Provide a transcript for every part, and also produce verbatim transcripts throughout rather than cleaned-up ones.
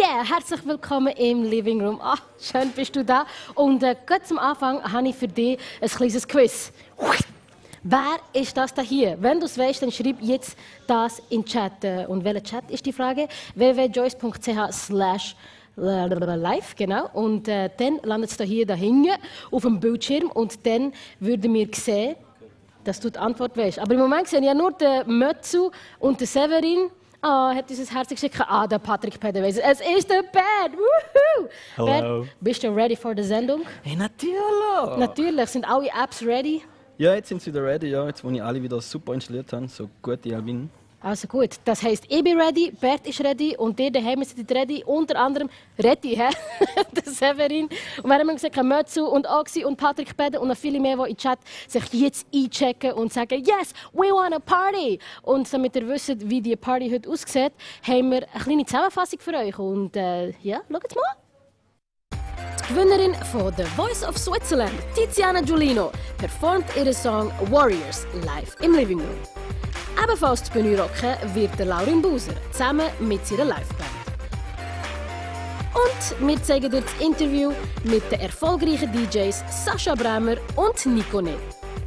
Yeah, herzlich willkommen im Living Room. Ah, schön bist du da. Und äh, gleich zum Anfang habe ich für dich ein kleines Quiz. Wer ist das da hier? Wenn du es weißt, dann schreib jetzt das in den Chat. Und welcher Chat ist die Frage? w w w punkt joyce punkt c h slash live, genau. Und äh, dann landet es da hier dahinten auf dem Bildschirm und dann würden wir sehen, dass du die Antwort weißt. Aber im Moment sehe ich ja nur den Mötzu und den Severin. Ah, oh, hat uns ein Herz geschickt. Ah, der Patrick Pede weiss es. Es ist der Bert. Woohoo! Hallo. Bert, bist du ready for die Sendung? Hey, natürlich! Natürlich. Sind alle Apps ready? Ja, jetzt sind sie wieder ready, ja. Jetzt, wo ich alle wieder super installiert habe, so gut ich auch bin. Also gut, das heisst, ich bin ready, Bert ist ready und ihr daheim seid ready, unter anderem ready, hä? Der Severin. Und wir haben gesagt, Mötzu und Oxy und Patrick Pede und noch viele mehr, die in den Chat sich jetzt einchecken und sagen, yes, we want a party! Und damit ihr wisst, wie die Party heute aussieht, haben wir eine kleine Zusammenfassung für euch. Und äh, ja, schaut mal. Die Gewinnerin von The Voice of Switzerland, Tiziana Giulino, performt ihren Song Warriors live im Living Room. Ebenfalls die Bühne rocken wird der Laurin Buser, zusammen mit seiner Liveband. Und wir zeigen dir das Interview mit den erfolgreichen D Js Sascha Bremer und Nico Nett.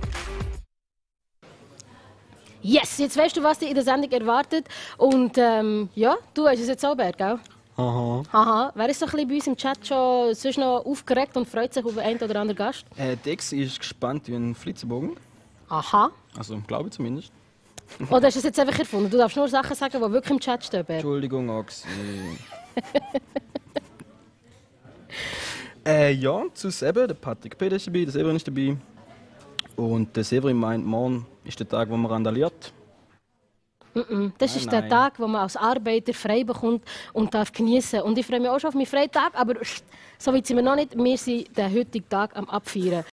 Yes, jetzt weißt du, was dich in der Sendung erwartet. Und ähm, ja, du hast es jetzt auch, Bert, gell? Aha. Aha. Wer ist so ein bisschen bei uns im Chat schon sonst noch aufgeregt und freut sich auf einen oder anderen Gast? Äh, Dex ist gespannt wie ein Flitzebogen. Aha. Also, glaube ich zumindest. Oder hast du es jetzt einfach erfunden? Du darfst nur Sachen sagen, die wirklich im Chat stehen, Bert. Entschuldigung, Oxy. äh, ja, zu Sebe, der Patrick Pede ist dabei, der Severin ist dabei. Und der Severin meint, morgen ist der Tag, wo man randaliert. Mm -mm. Das Nein, ist der nein. Tag, wo man als Arbeiter frei bekommt und darf genießen. Und ich freue mich auch schon auf meinen Freitag, aber so weit sind wir noch nicht. Wir sind den heutigen Tag am Abfeiern.